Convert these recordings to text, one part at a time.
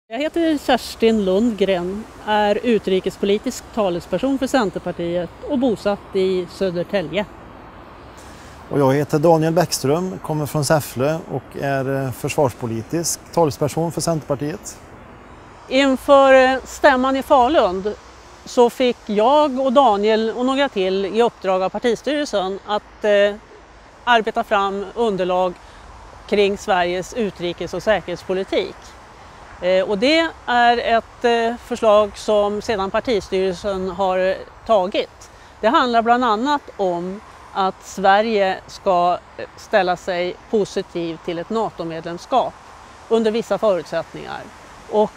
Jag heter Kerstin Lundgren, är utrikespolitisk talesperson för Centerpartiet och bosatt i Södertälje. Och jag heter Daniel Bäckström, kommer från Säffle och är försvarspolitisk talesperson för Centerpartiet. Inför stämman i Falun så fick jag och Daniel och några till i uppdrag av partistyrelsen att arbeta fram underlag kring Sveriges utrikes- och säkerhetspolitik. Och det är ett förslag som sedan partistyrelsen har tagit. Det handlar bland annat om att Sverige ska ställa sig positiv till ett NATO-medlemskap under vissa förutsättningar. Och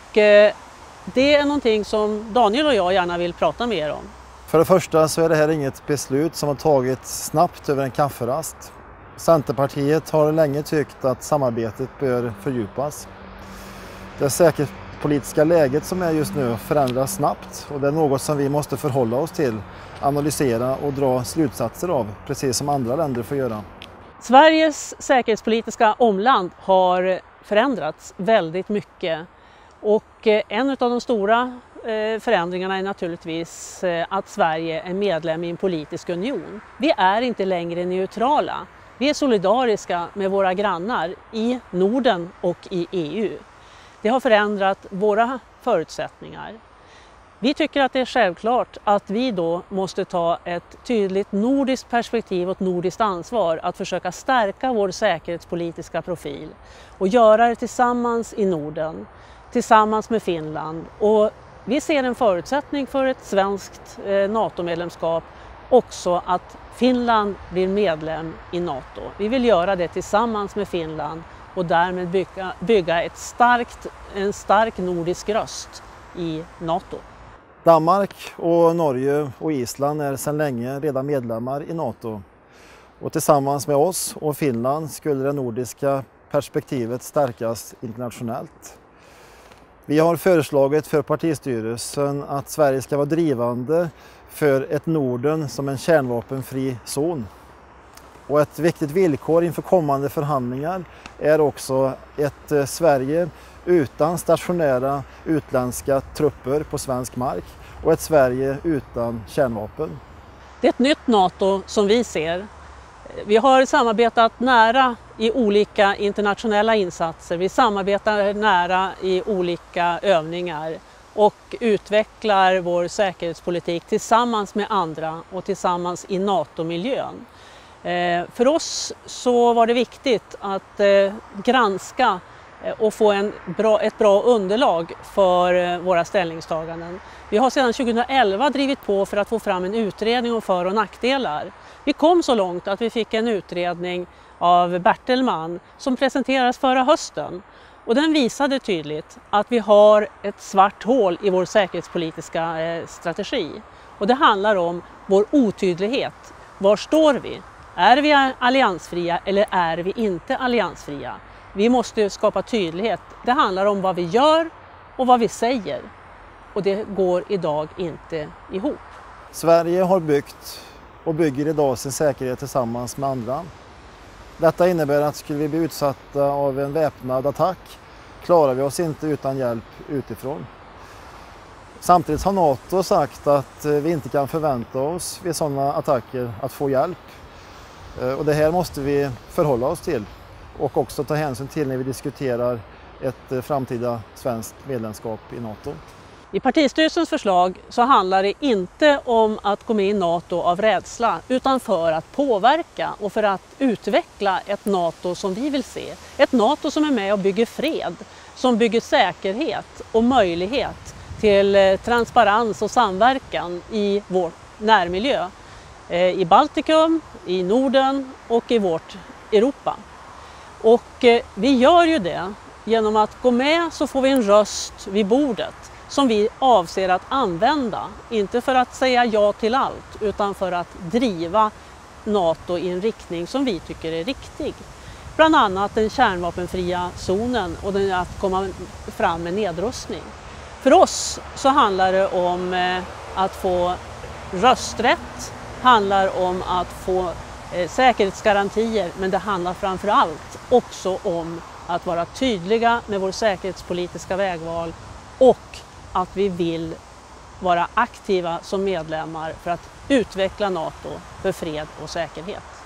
det är någonting som Daniel och jag gärna vill prata mer om. För det första så är det här inget beslut som har tagits snabbt över en kafferast. Centerpartiet har länge tyckt att samarbetet bör fördjupas. Det säkerhetspolitiska läget som är just nu förändras snabbt och det är något som vi måste förhålla oss till, analysera och dra slutsatser av, precis som andra länder får göra. Sveriges säkerhetspolitiska omland har förändrats väldigt mycket och en av de stora förändringarna är naturligtvis att Sverige är medlem i en politisk union. Vi är inte längre neutrala. Vi är solidariska med våra grannar i Norden och i EU. Det har förändrat våra förutsättningar. Vi tycker att det är självklart att vi då måste ta ett tydligt nordiskt perspektiv och ett nordiskt ansvar att försöka stärka vår säkerhetspolitiska profil och göra det tillsammans i Norden, tillsammans med Finland. Och vi ser en förutsättning för ett svenskt NATO-medlemskap också att Finland blir medlem i NATO. Vi vill göra det tillsammans med Finland och därmed bygga en stark nordisk röst i NATO. Danmark och Norge och Island är sedan länge redan medlemmar i NATO. Och tillsammans med oss och Finland skulle det nordiska perspektivet stärkas internationellt. Vi har föreslagit för partistyrelsen att Sverige ska vara drivande för ett Norden som en kärnvapenfri zon. Och ett viktigt villkor inför kommande förhandlingar är också ett Sverige utan stationära utländska trupper på svensk mark och ett Sverige utan kärnvapen. Det är ett nytt NATO som vi ser. Vi har samarbetat nära i olika internationella insatser. Vi samarbetar nära i olika övningar och utvecklar vår säkerhetspolitik tillsammans med andra och tillsammans i NATO-miljön. För oss så var det viktigt att granska och få ett bra underlag för våra ställningstaganden. Vi har sedan 2011 drivit på för att få fram en utredning om för- och nackdelar. Vi kom så långt att vi fick en utredning av Bertelman som presenterades förra hösten. Och den visade tydligt att vi har ett svart hål i vår säkerhetspolitiska strategi. Och det handlar om vår otydlighet. Var står vi? Är vi alliansfria eller är vi inte alliansfria? Vi måste skapa tydlighet. Det handlar om vad vi gör och vad vi säger. Och det går idag inte ihop. Sverige har byggt och bygger idag sin säkerhet tillsammans med andra. Detta innebär att skulle vi bli utsatta av en väpnad attack klarar vi oss inte utan hjälp utifrån. Samtidigt har NATO sagt att vi inte kan förvänta oss vid sådana attacker att få hjälp. Och det här måste vi förhålla oss till och också ta hänsyn till när vi diskuterar ett framtida svenskt medlemskap i NATO. I partistyrelsens förslag så handlar det inte om att gå med i NATO av rädsla utan för att påverka och för att utveckla ett NATO som vi vill se. Ett NATO som är med och bygger fred, som bygger säkerhet och möjlighet till transparens och samverkan i vår närmiljö. I Baltikum, i Norden och i vårt Europa. Och vi gör ju det genom att gå med så får vi en röst vid bordet som vi avser att använda, inte för att säga ja till allt utan för att driva NATO i en riktning som vi tycker är riktig. Bland annat den kärnvapenfria zonen och att komma fram med nedrustning. För oss så handlar det om att få rösträtt, handlar om att få säkerhetsgarantier, men det handlar framför allt också om att vara tydliga med vår säkerhetspolitiska vägval och att vi vill vara aktiva som medlemmar för att utveckla NATO för fred och säkerhet.